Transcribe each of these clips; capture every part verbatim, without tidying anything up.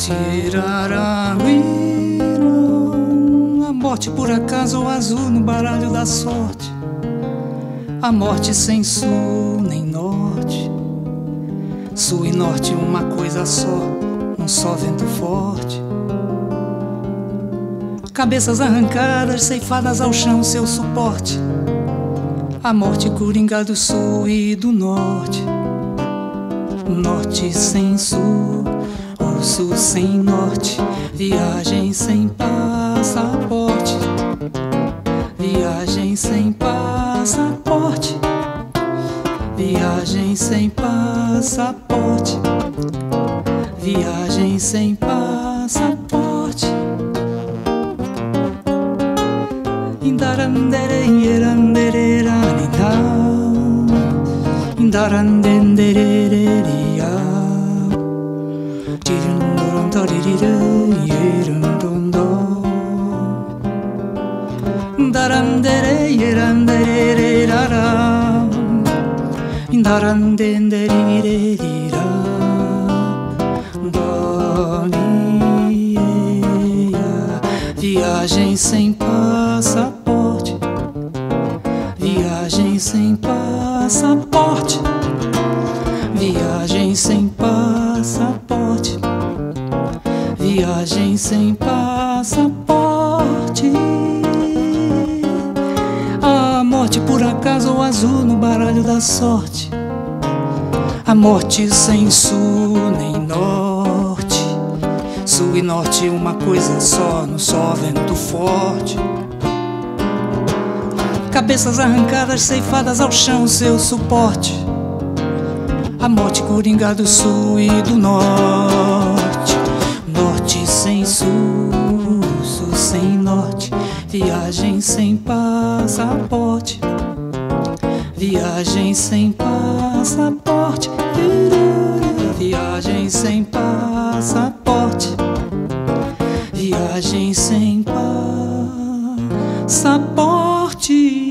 Tirararuíram, a morte por acaso ou azul no baralho da sorte. A morte sem sul nem norte, sul e norte uma coisa só, um só vento forte. Cabeças arrancadas, ceifadas ao chão, seu suporte. A morte coringa do sul e do norte, norte sem sul, o sul sem norte. Viagem sem passaporte, viagem sem passaporte, viagem sem passaporte, viagem sem passaporte. Indarandere yeranderera nida, indarandendereria, tirundorondorire yerandondo, indarandere yeranderera, indarandendereria, donia, viagem sem passaporte, viagem sem passaporte, viagem sem passaporte, viagem sem passaporte. A morte por acaso ou azul no baralho da sorte. A morte sem sul nem norte, sul e norte uma coisa só, no só vento forte. Cabeças arrancadas, ceifadas ao chão, seu suporte. A morte coringa do sul e do norte, norte sem sul, sul sem norte. Viagem sem passaporte, viagem sem passaporte, viagem sem passaporte, viagem sem passaporte.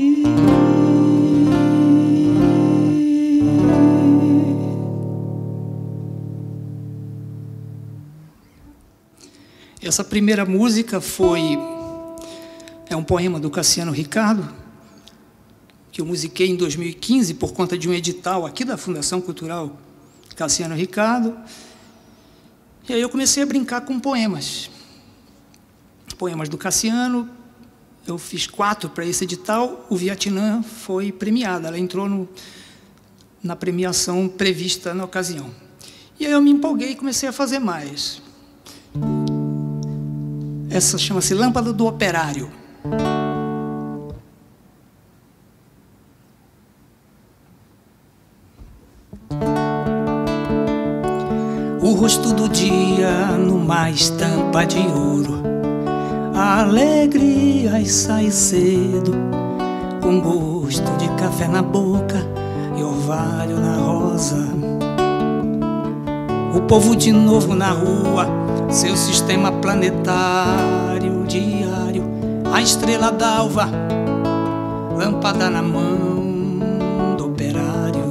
Essa primeira música foi é um poema do Cassiano Ricardo, que eu musiquei em dois mil e quinze por conta de um edital aqui da Fundação Cultural Cassiano Ricardo. E aí eu comecei a brincar com poemas. Poemas do Cassiano, eu fiz quatro para esse edital. O Vietnã foi premiada, ela entrou no, na premiação prevista na ocasião. E aí eu me empolguei e comecei a fazer mais. Essa chama-se Lâmpada do Operário. O rosto do dia numa estampa de ouro, a alegria sai cedo, com gosto de café na boca e orvalho na rosa. O povo de novo na rua, seu sistema planetário diário, a estrela d'alva, lâmpada na mão do operário.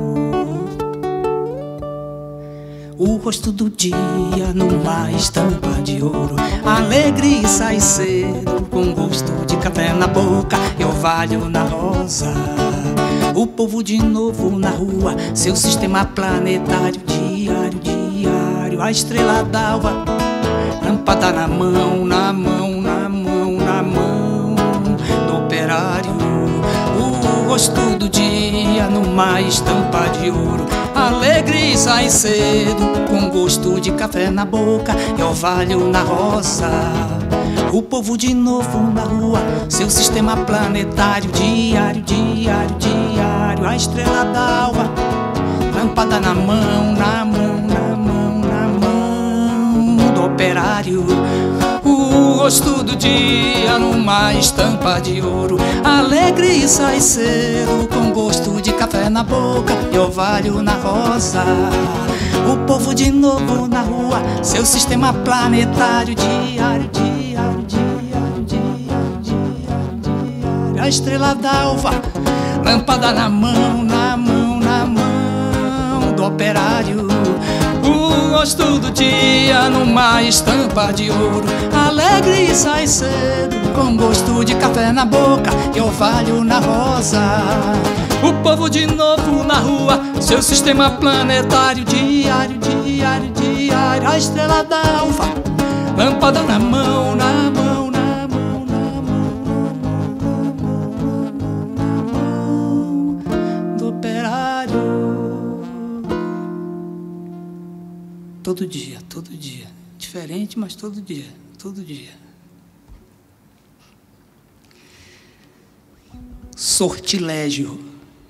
O rosto do dia numa estampa de ouro, alegre e sai cedo, com gosto de café na boca e orvalho na rosa. O povo de novo na rua, seu sistema planetário diário, diário, a estrela d'alva, lâmpada na mão, na mão, na mão, na mão do operário. O rosto do dia numa estampa de ouro, alegre e sai cedo, com gosto de café na boca e orvalho na rosa. O povo de novo na rua, seu sistema planetário diário, diário, diário, a estrela d'alva, lâmpada na mão, na mão, na mão, na mão do operário. O rosto do dia numa estampa de ouro, alegre e sai cedo, com gosto de café na boca e orvalho na rosa. O povo de novo na rua, seu sistema planetário diário, diário, diário, diário, diário, diário, a estrela d'alva, lâmpada na mão, na mão, na mão do operário. O rosto do dia numa estampa de ouro. Alegre e sai cedo, com gosto de café na boca e orvalho na rosa. O povo de novo na rua, seu sistema planetário. Diário, diário, diário, a estrela da alfa, lâmpada na mão, na mão, na mão, na mão do operário. Todo dia, todo dia, diferente, mas todo dia, todo dia. Sortilégio.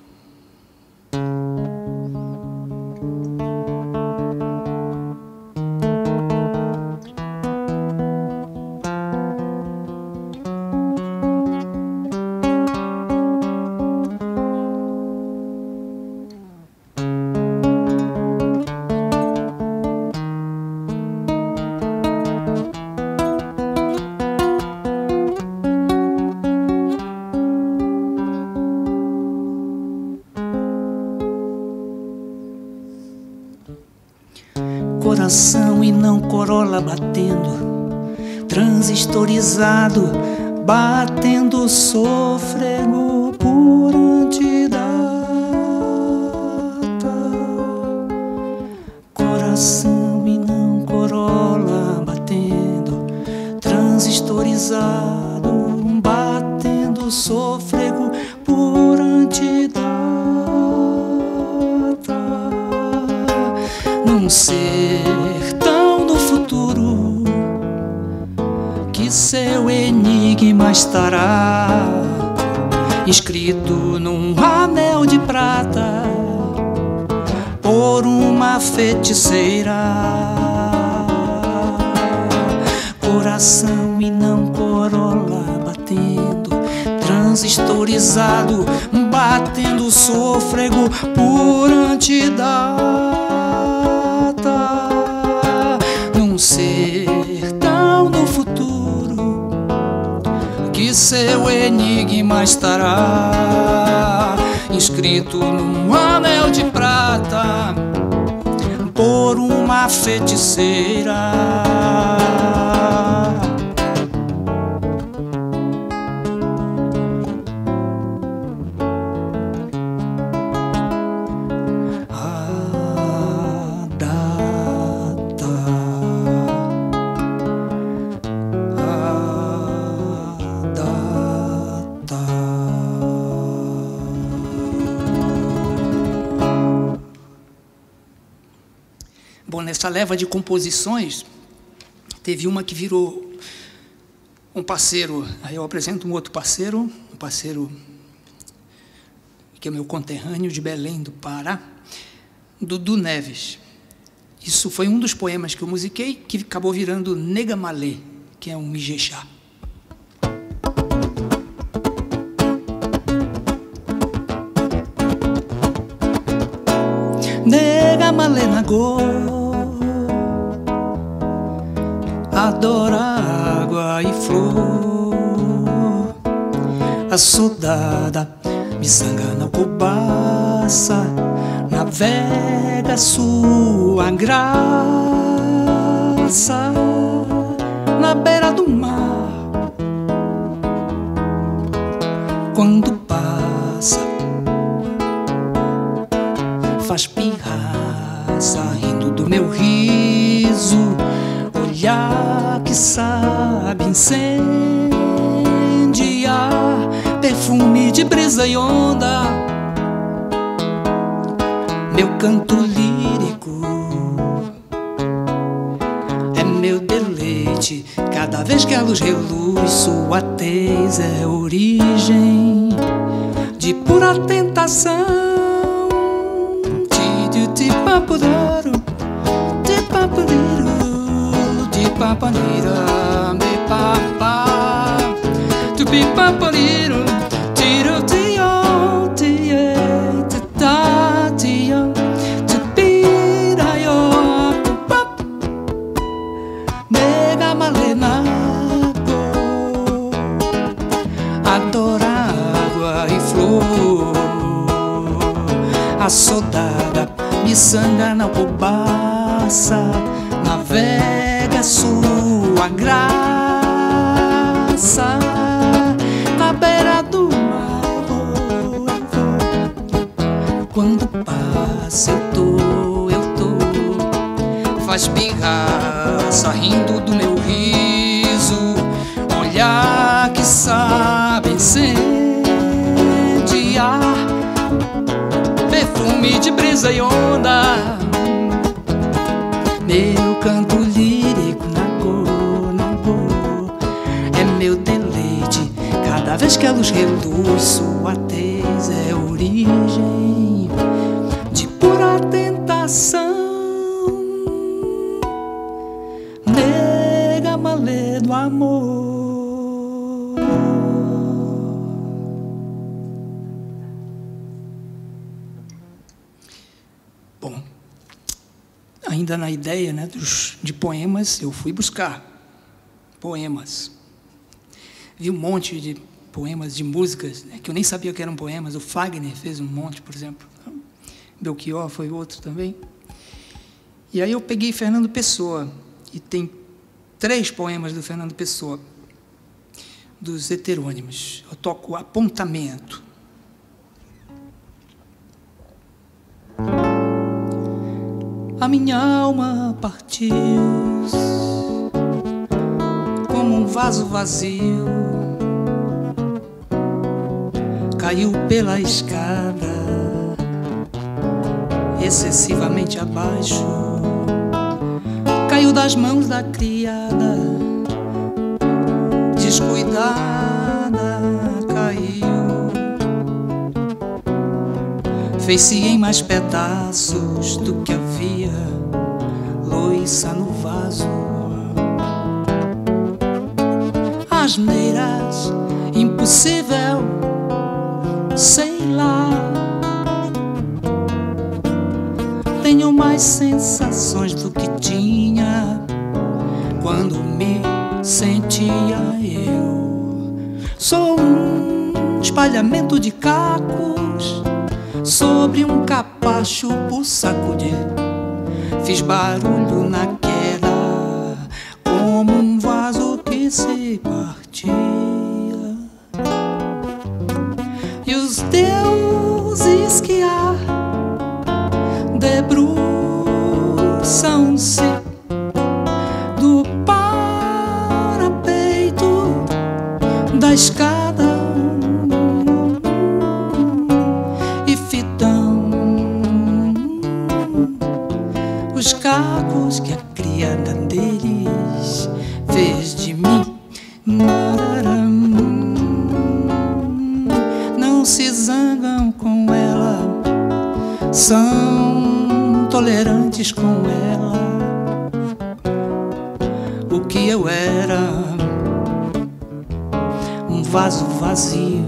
Coração e não corola batendo, transistorizado, batendo sôfrego por antidata. Coração e não corola batendo, transistorizado, batendo sôfrego por antidata. Num sertão do futuro que seu enigma estará escrito num anel de prata por uma feiticeira. Coração e não corola batendo, transistorizado, batendo sôfrego por antidata. Num sertão do futuro que seu enigma estará inscrito num anel de prata por uma feiticeira. Bom, nessa leva de composições, teve uma que virou um parceiro. Aí eu apresento um outro parceiro, um parceiro que é meu conterrâneo de Belém do Pará, Dudu Neves. Isso foi um dos poemas que eu musiquei, que acabou virando Nega Malê, que é um mijexá. Nega Malê Nagô, adora água e flor, a soldada miçanga na cobaça, navega sua graça na beira do mar. Quando passa, faz pirraça, rindo do meu riso, olhar que sabe incendiar, perfume de brisa e onda, meu canto lírico é meu deleite. Cada vez que a luz reluz, sua tez é origem de pura tentação. Ti-ti-ti-papuroro, ti-papuriro, ti-papanira, me-papa, tu-pi-papuriro, tiro-tio, tie, ti-ta-tio, tu-piraio, pu-pap, Nega Malê Nagô, adora água e flor, a soldada miçanga na cobaça, passa, navega sua graça. Na beira do mar eu vou, eu vou. Quando passa eu tô, eu tô. Faz pirraça rindo do meu riso, olhar que sabe incendiar, perfume de brisa e onda. Meu canto lírico na cor, na cor, é meu deleite. Cada vez que a luz reluz, sua tez é origem de pura tentação. Nega malê do amor. Bom, ainda na ideia, né, dos, de poemas, eu fui buscar poemas. Vi um monte de poemas, de músicas, né, que eu nem sabia que eram poemas. O Fagner fez um monte, por exemplo. Belchior foi outro também. E aí eu peguei Fernando Pessoa, e tem três poemas do Fernando Pessoa, dos heterônimos. Eu toco Apontamento. A minha alma partiu como um vaso vazio, caiu pela escada excessivamente abaixo, caiu das mãos da criada, descuidada, caiu. Fez-se em mais pedaços do que havia louça no vaso. Asneiras, impossível, sei lá. Tenho mais sensações do que tinha quando me sentia eu. Sou um espalhamento de cacos sobre um capacho por sacudir. Fiz barulho na queda, como um vaso que se partia. E os deuses que há debruçam-se do parapeito da escada os cacos que a criada deles fez de mim. Não se zangam com ela, são tolerantes com ela. O que eu era, um vaso vazio.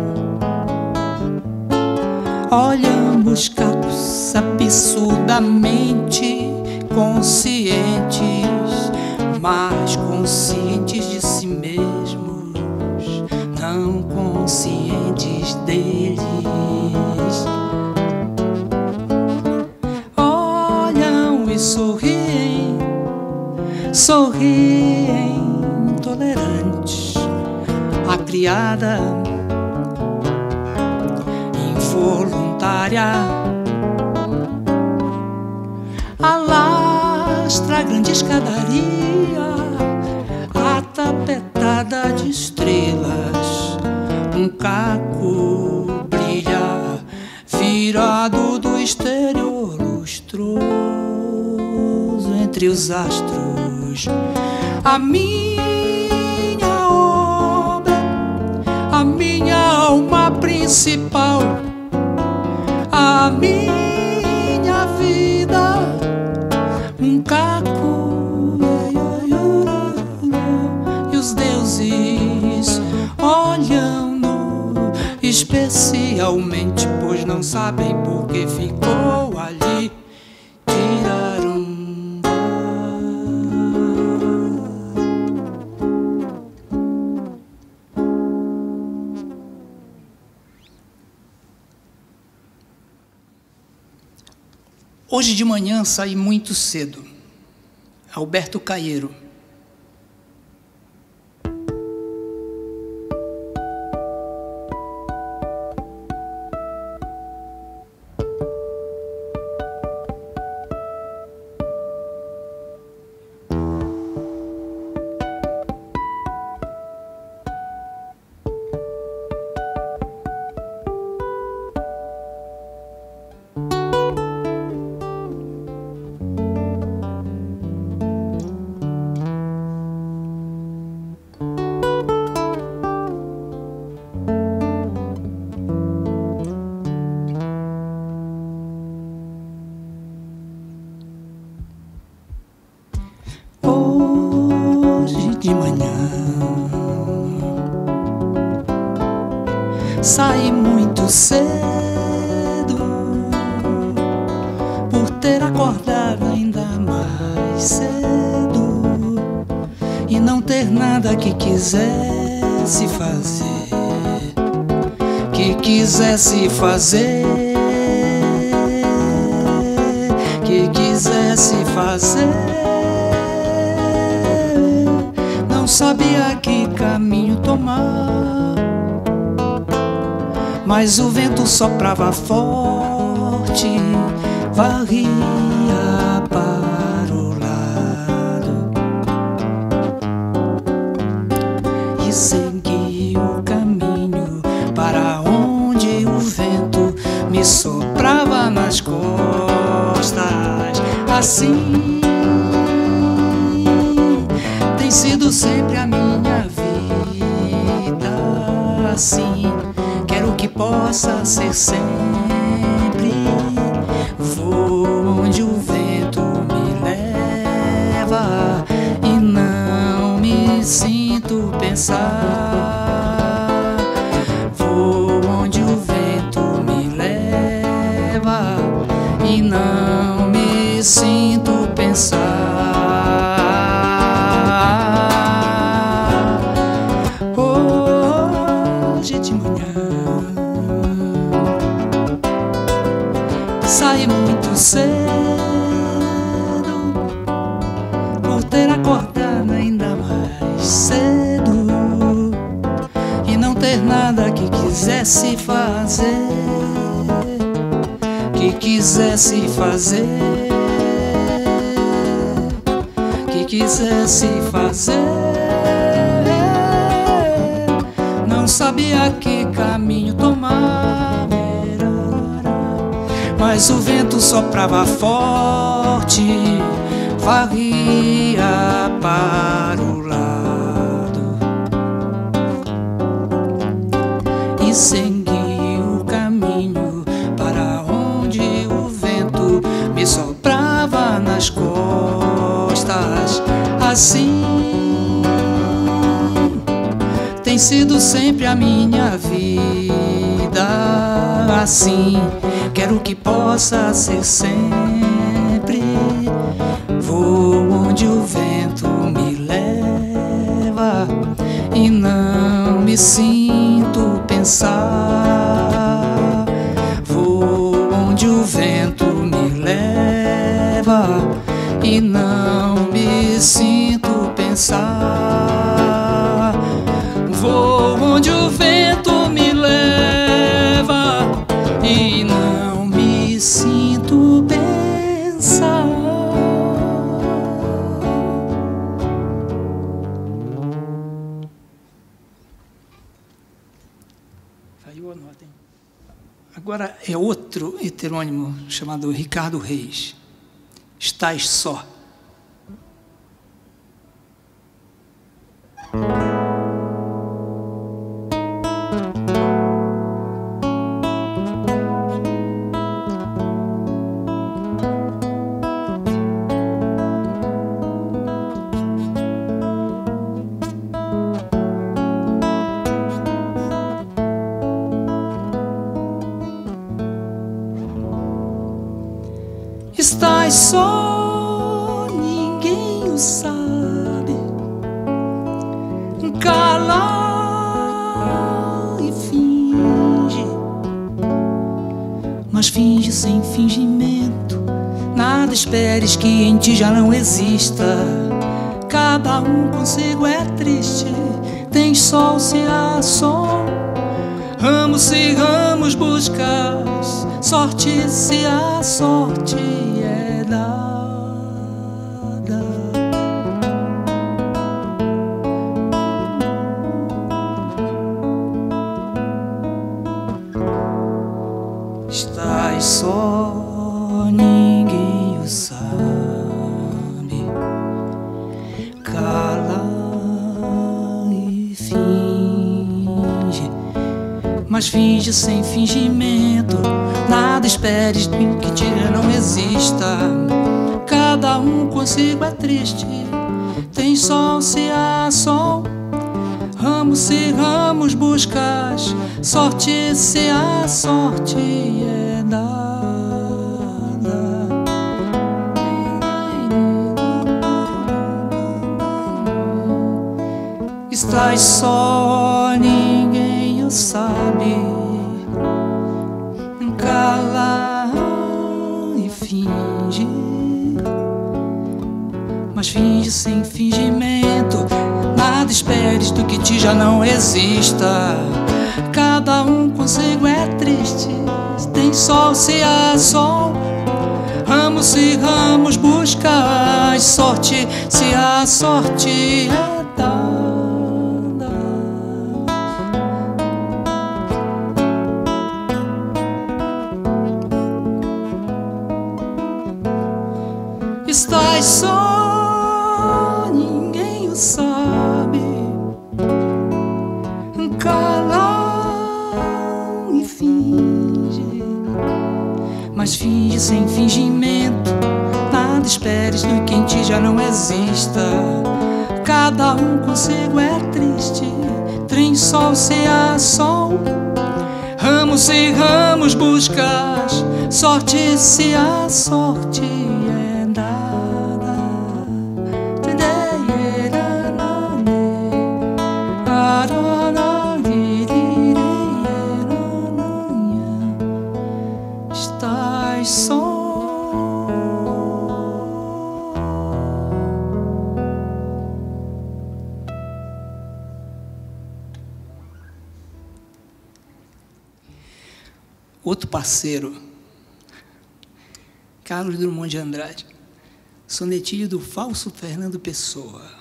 Olham os cacos absurdamente conscientes, mas conscientes de si mesmos, não conscientes deles. Olham e sorriem, sorriem tolerantes. A criada involuntária alastra a grande escadaria atapetada de estrelas. Um caco brilha virado do exterior lustroso entre os astros. A minha obra, a minha alma principal, a minha vida, um caco, e os deuses olham-no especialmente, pois não sabem por que ficou ali. Tiraram. Hoje de manhã saí muito cedo. Alberto Caeiro. Hoje de manhã saí muito cedo, por ter acordado ainda mais cedo e não ter nada que quisesse fazer, que quisesse fazer, que quisesse fazer. Não sabia que caminho tomar, mas o vento soprava forte, varria para o lado e segui o caminho para onde o vento me soprava nas costas. Assim tem sido sempre a minha vida, assim quero que possa ser sempre. Vou onde o vento me leva e não me sinto pensar. Vou onde o vento me leva e não me sinto pensar. De manhã saí muito cedo, por ter acordado ainda mais cedo e não ter nada que quisesse fazer, que quisesse fazer, que quisesse fazer. Não sabia que caminho tomar, mas o vento soprava forte, varria para o lado e segui o caminho para onde o vento me soprava nas costas. Assim tem sido sempre a minha vida, assim quero que possa ser sempre. Vou onde o vento me leva e não me sinto pensar. Vou onde o vento me leva e não me sinto pensar. Vou onde o vento me leva e não me sinto pensar. Saiu a nota, hein? Agora é outro heterônimo chamado Ricardo Reis. Estás só. Estás só, ninguém o sabe. Cala e finge, mas finge sem fingimento. Nada esperes que em ti já não exista. Cada um consigo é triste. Tem sol se há sol, ramos se ramos buscas, sorte se a sorte é dada. Estás só, ninguém o sabe. Cala e finge, mas finge sem fingimento. Nada esperes que te não exista. Cada um consigo é triste. Tem sol se há sol, ramos se ramos buscas, sorte se a sorte é dada. Estás só, ninguém o sabe. Cala e finge, mas finge sem fingimento. Nada esperes do que te já não exista. Cada um consigo é triste. Tem sol se há sol, ramos se ramos buscas, sorte se a sorte é dada. Estás só, ninguém o sabe. Cala e finge, mas finge sem fingimento. Nada esperes do que em ti já não exista. Cada um consigo é triste. Tem sol se há sol, ramos se ramos buscas, sorte se a sorte é dada. Estás só. Outro parceiro, Carlos Drummond de Andrade, sonetilho do falso Fernando Pessoa.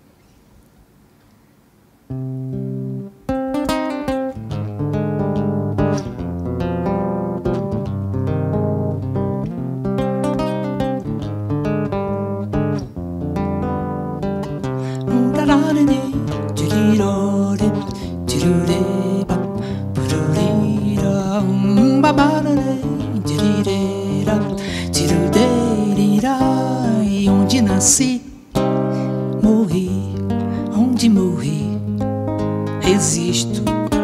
E onde nasci, morri, onde morri, existo.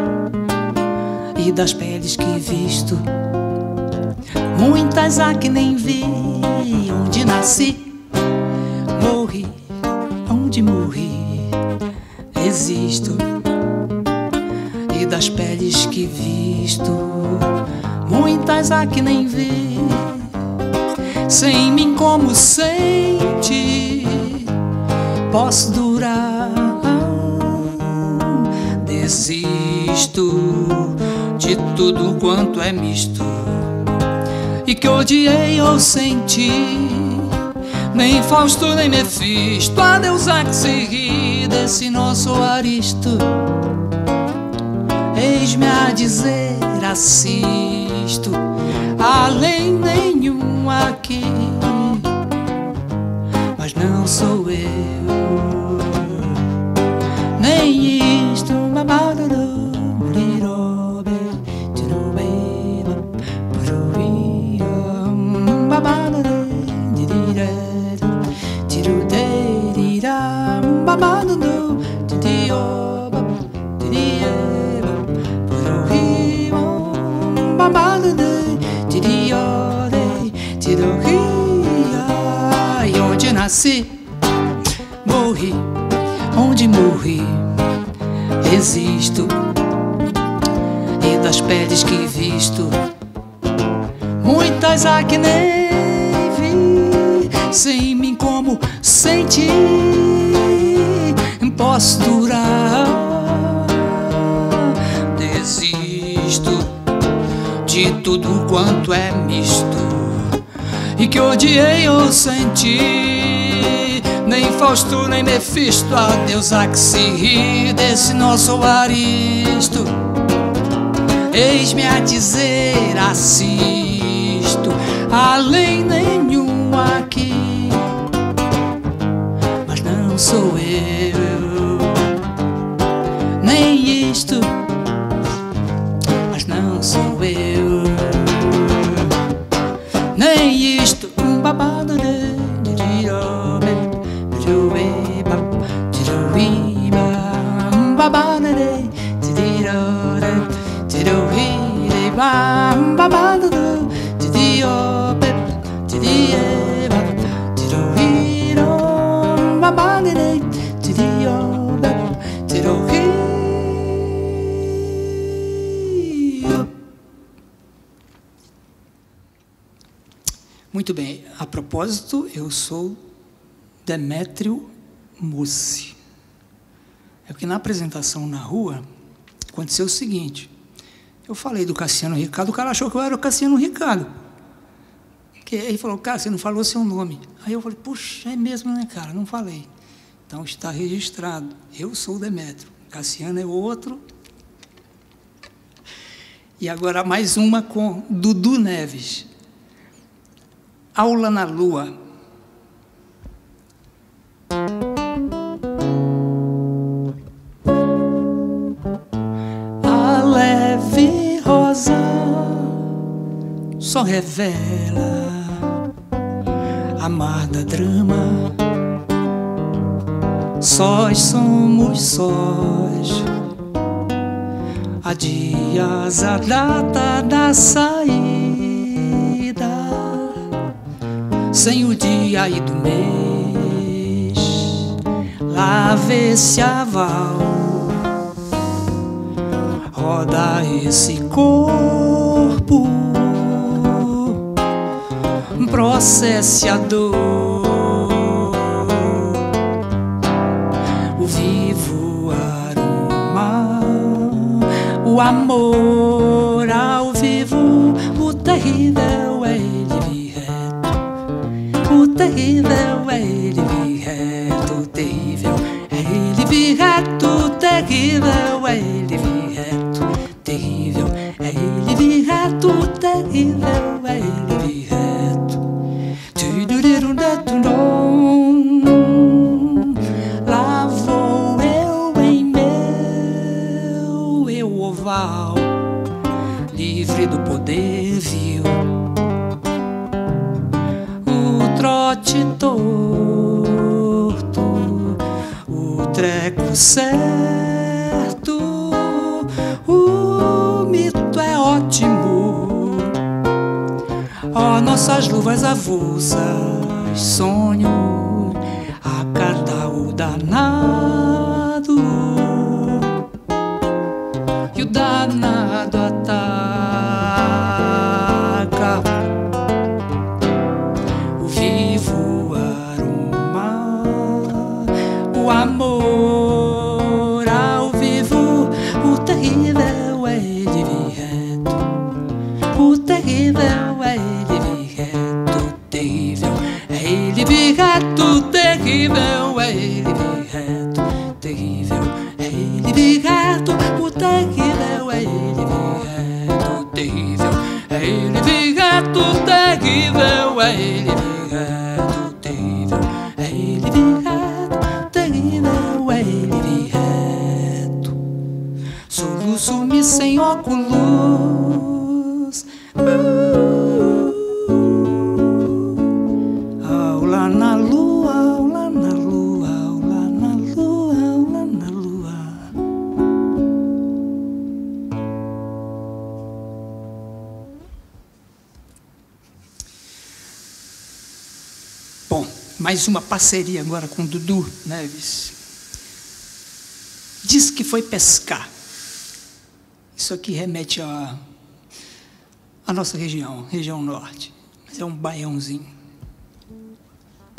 E das peles que visto, muitas há que nem vi. Onde nasci, morri, onde morri, existo. E das peles que visto, muitas há que nem vi. Sem mim como sente, posso durar. Desisto de tudo quanto é misto, e que odiei ou senti. Nem Fausto nem Mefisto, a deusa que se ri desse nosso Aristo. Eis-me a dizer, assisto, além nenhum aqui, mas não sou eu, nem isto. E onde nasci, morri, onde morri, existo. E das peles que visto, muitas há que nem vi. sem mim como sem ti posso durar. Desisto de tudo quanto é misto e que odiei ou senti. Nem Fausto, nem Mefisto, a deusa que se ri desse nosso aristo. Eis-me a dizer, assisto, além nenhum aqui, mas não sou eu, nem isto, mas não sou eu, nem isto. Um babado de um babado de Muito bem, a propósito, eu sou Demétrio Mussi. É que na apresentação na rua aconteceu o seguinte: eu falei do Cassiano Ricardo, o cara achou que eu era o Cassiano Ricardo. Que ele falou, cara, você não falou seu nome. Aí eu falei, puxa, é mesmo, né, cara? Não falei. Então está registrado. Eu sou o Demétrio, Cassiano é outro. E agora mais uma com Dudu Neves. Aula na Lua. A leve rosa só revela amarga drama. Sós somos sós, há dias a data da saída, sem o dia e do mês, lá vê-se aval, roda esse corpo, processe a dor, o vivo aroma, o amor ao vivo, o terrível é ele vir reto, o terrível é ele vir reto, o terrível é ele vir reto, o terrível é ele vir reto, terrível é ele vir reto, o terrível é ele vir reto. Lá vou eu em meu eu oval, livre do poder vil, o trote torto, o treco certo, o mito é ótimo, ó nossas luvas avulsas, sonho a cada o danado, e o danado ataca o vivo aroma, o amor ao vivo, o terrível é ele vir reto, o terrível é ele vir reto, terrível é ele vir reto, terrível é ele vir reto, terrível é ele vir reto, o terrível é ele vir reto, terrível é ele vir reto, terrível é ele vir reto, terrível é ele vir reto, terrível é ele vir reto. Soluço-me sem óculos, aula na lua, aula na lua, aula na lua, aula na lua. Bom, mais uma parceria agora com Dudu Neves. Diz que foi pescar. Isso aqui remete a, a nossa região, região norte. Mas é um baiãozinho.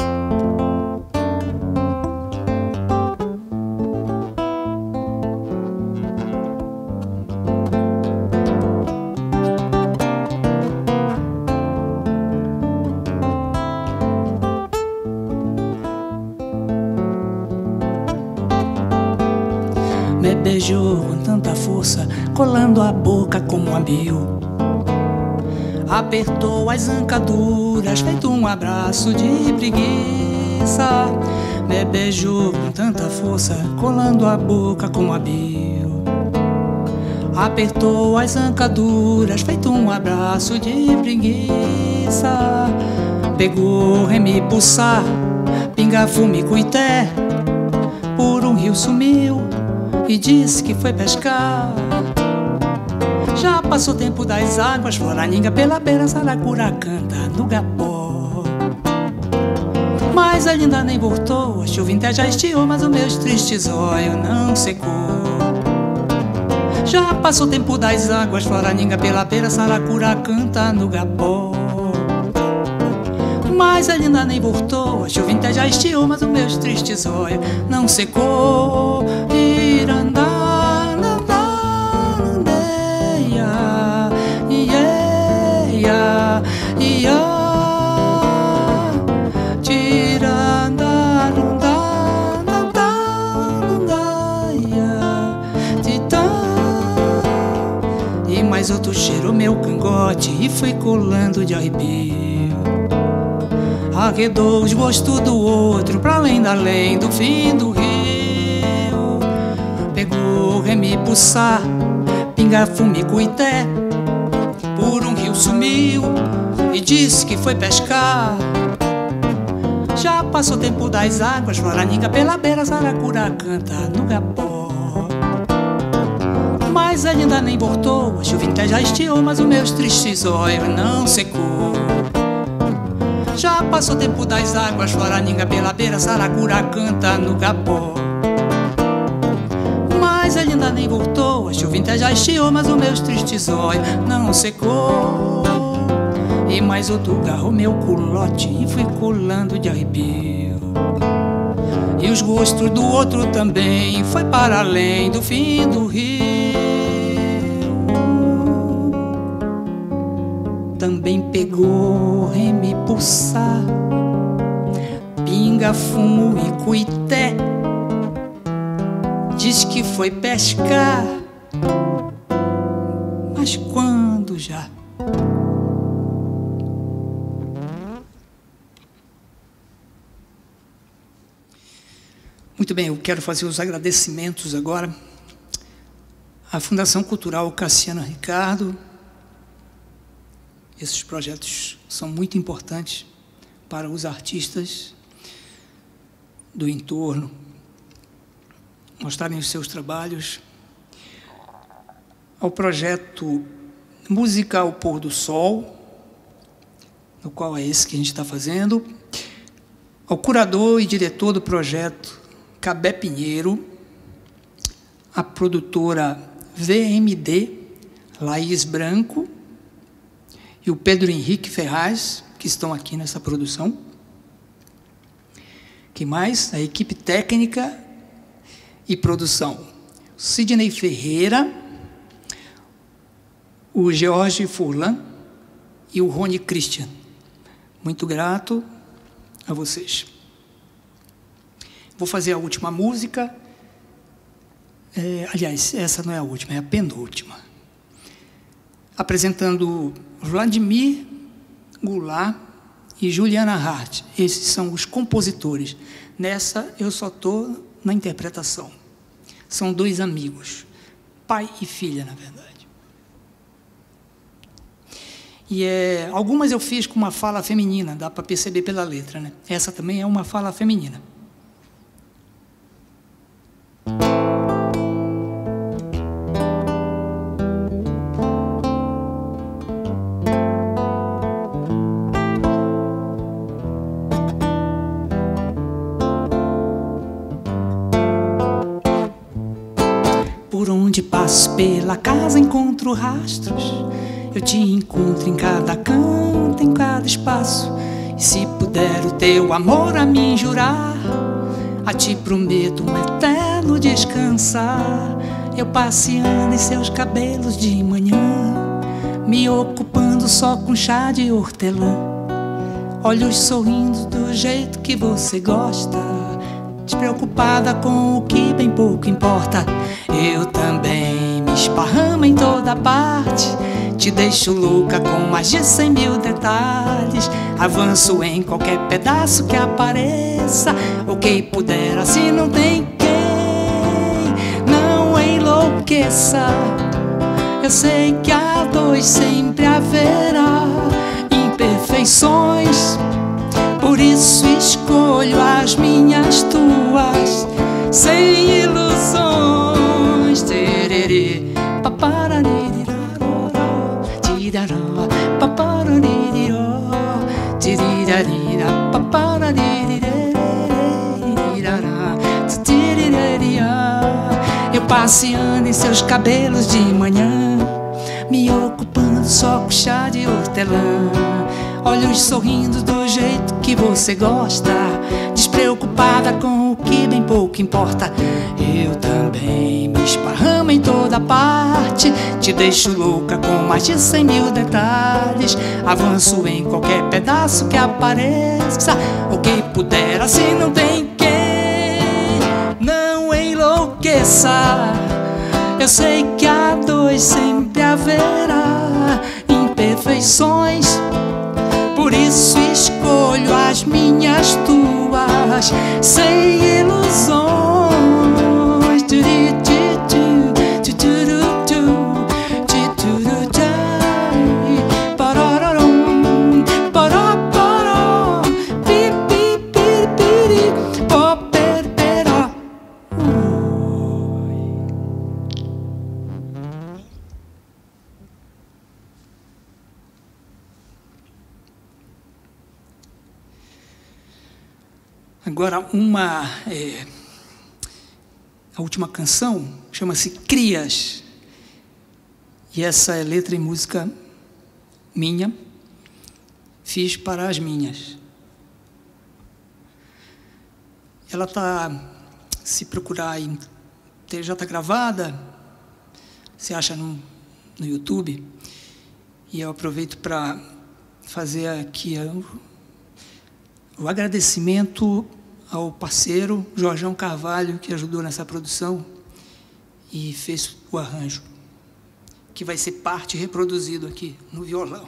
beijou com tanta força, colando a boca como um abio. Apertou as ancaduras, feito um abraço de preguiça. Me beijou com tanta força, colando a boca como um abio. Apertou as ancaduras, feito um abraço de preguiça. Pegou remi, pulsar, pinga, fume, cuité. Por um rio sumiu e disse que foi pescar. Já passou o tempo das águas, floraninga pela beira, saracura canta no gapó. Mas ele ainda nem voltou, a chuva inteira já estiou, mas o meu triste zóio não secou. Já passou o tempo das águas, floraninga pela beira, saracura canta no gapó. Mas ele ainda nem voltou, a chuva inteira já estiou, mas o meu triste zóio não secou. Irandá, e mais outro cheirou meu cangote e foi colando de arrepio. Arredou os gostos do outro pra além da além do fim do rio. Pegou remi, pulsar, pinga, fume, cuité. Por um rio sumiu e disse que foi pescar. Já passou o tempo das águas, floraninga pela beira, saracura canta no gapó. Mas ele ainda nem voltou, a chuva inteira já estiou, mas o meu triste zóio não secou. Já passou o tempo das águas, floraninga pela beira, saracura canta no gapó. Mas ele ainda nem voltou, a chuva inteira já estiou, mas o meu triste zóio não secou. E mais outro garrou meu culote e fui colando de arrepio. E os gostos do outro também foi para além do fim do rio. Também pegou remi, pulsar, pinga, fumo e cuité. Diz que foi pescar, mas quando já? Muito bem, eu quero fazer os agradecimentos agora à Fundação Cultural Cassiano Ricardo. Esses projetos são muito importantes para os artistas do entorno mostrarem os seus trabalhos. Ao projeto Musical Pôr do Sol, no qual é esse que a gente está fazendo. Ao curador e diretor do projeto Cabé Pinheiro, a produtora V M D, Laís Branco, e o Pedro Henrique Ferraz, que estão aqui nessa produção. Que mais? A equipe técnica e produção. Sidney Ferreira, o George Furlan e o Rony Christian. Muito grato a vocês. Vou fazer a última música. É, aliás, essa não é a última, é a penúltima. Apresentando Vladimir Goulart e Juliana Hart. Esses são os compositores. Nessa, eu só estou na interpretação. São dois amigos, pai e filha, na verdade. E é, algumas eu fiz com uma fala feminina, dá para perceber pela letra, né? Essa também é uma fala feminina. Por onde passo pela casa encontro rastros. Eu te encontro em cada canto, em cada espaço. E se puder o teu amor a mim jurar, a ti prometo um eterno descansar. Eu passeando em seus cabelos de manhã, me ocupando só com chá de hortelã. Olhos sorrindo do jeito que você gosta, despreocupada com o que bem pouco importa. Eu também me esparramo em toda parte, te deixo louca com mais de cem mil detalhes. Avanço em qualquer pedaço que apareça. O que puder, assim não tem quem não enlouqueça. Eu sei que a dois sempre haverá imperfeições, por isso escolho as minhas tuas, sem ilusões. Tererê, paparaririraró, tiraró, paparaririró, tirirarira, papararirirará, tirirará. Eu passeando em seus cabelos de manhã, me ocupando só com chá de hortelã. Olhos sorrindo do jeito que você gosta, despreocupada com o que bem pouco importa. Eu também me esparramo em toda parte, te deixo louca com mais de cem mil detalhes. Avanço em qualquer pedaço que apareça. O que puder, assim não tem quem não enlouqueça. Eu sei que a dois sempre haverá imperfeições, por isso escolho as minhas tuas, sem ilusões. Agora, uma, é, a última canção chama-se Crias, e essa é letra e música minha, fiz para as minhas. Ela está, se procurar aí, já está gravada, você acha no, no YouTube, e eu aproveito para fazer aqui o, o agradecimento ao parceiro Jorjão Carvalho, que ajudou nessa produção e fez o arranjo, que vai ser parte reproduzido aqui no violão.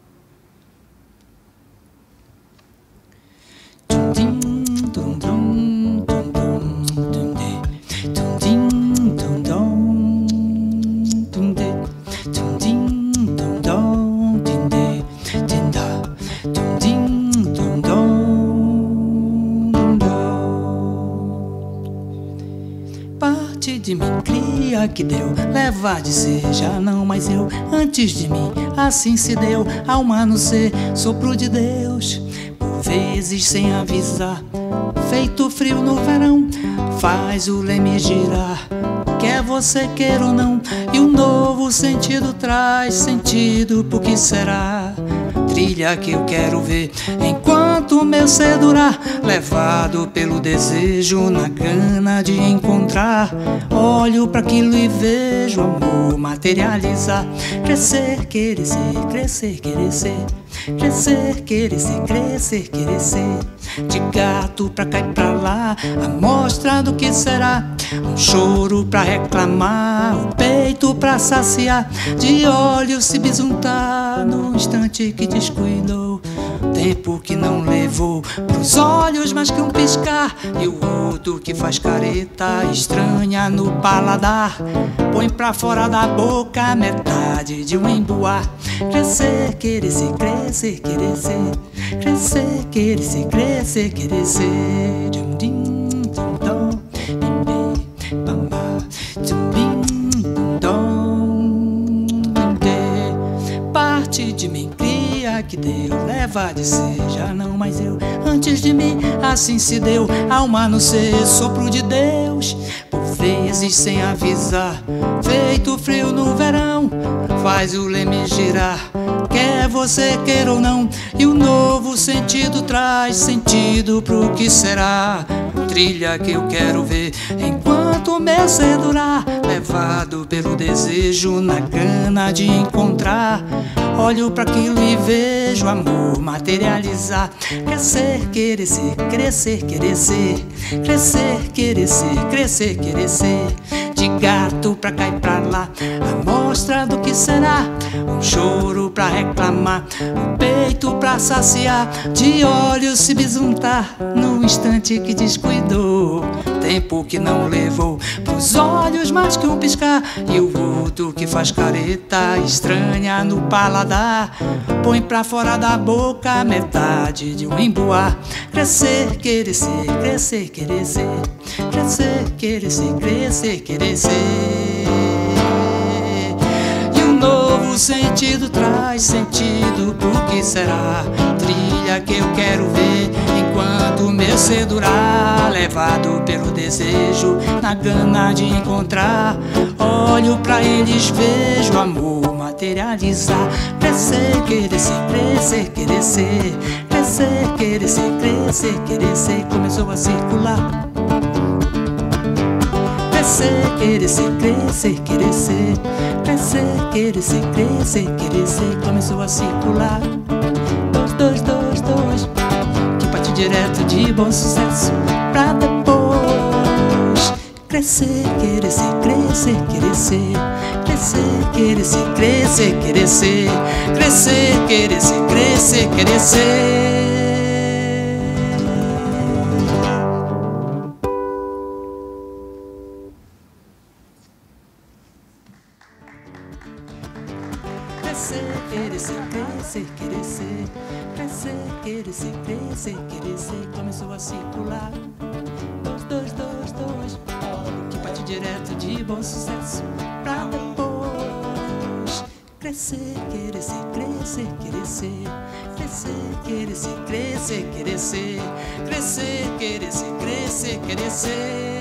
De mim, cria que deu, leva de ser, já não mais eu. Antes de mim, assim se deu, alma no ser, sopro de Deus. Por vezes sem avisar, feito frio no verão, faz o leme girar, quer você queira ou não. E um novo sentido traz sentido, por que será? Trilha que eu quero ver enquanto o meu ser durar, levado pelo desejo na gana de encontrar. Olho para aquilo e vejo amor materializar, crescer, querer ser, crescer, querer ser, crescer, querer ser, crescer, querer ser. De gato pra cá e pra lá, a mostra do que será. Um choro pra reclamar, o peito pra saciar, de olhos se bisuntar no instante que descuidou. Tempo que não levou pros olhos mais que um piscar, e o outro que faz careta estranha no paladar, põe pra fora da boca metade de um emboar. Crescer, querer ser, crescer, querer ser, crescer, querer ser, crescer, querer ser. Parte de mim, cria que deu, leva de ser, já não mais eu. Antes de mim, assim se deu, alma no ser, sopro de Deus. Por vezes sem avisar, feito frio no verão, faz o leme girar, quer você queira ou não. E o novo sentido traz sentido pro que será. Trilha que eu quero ver enquanto enquanto meu ser durar, levado pelo desejo na gana de encontrar. Olho para aquilo e vejo amor materializar. Crescer, querer ser, crescer, querer ser. Crescer, querer ser, crescer, querer ser. De gato pra cá e pra lá, a mostra do que será. Um choro pra reclamar, um peito pra saciar. De olhos se bisuntar, no instante que descuidou. Tempo que não levou pros olhos mais que um piscar. E o vulto que faz careta estranha no paladar. Põe pra fora da boca metade de um emboar. Crescer, querer ser, crescer, querer ser. Crescer, querer ser, crescer, querer ser. E um novo sentido traz sentido pro que será. Trilha que eu quero ver enquanto meu ser durar, levado pelo desejo na gana de encontrar. Olho pra eles, vejo amor materializar. Crescer, querer ser, crescer, querer ser. Crescer, querer ser, crescer, querer ser. Começou a circular. Crescer, querer ser, crescer, querer ser. Crescer, querer ser, crescer, querer ser. Começou a circular. Dois, dois, dois, dois. Que parte direto de bom sucesso pra depois. Crescer, querer ser, crescer, querer ser. Crescer, querer ser, crescer, querer ser. Crescer, querer ser, crescer, querer ser. Crescer, querer ser, crescer, querer ser. Crescer, querer ser, crescer, querer ser. Começou a circular. Dois, dois, dois, dois. Que parte direto de bom sucesso pra depois. Crescer, querer ser, crescer, querer ser. Crescer, querer ser, crescer, querer ser. Crescer, querer ser, crescer, querer ser.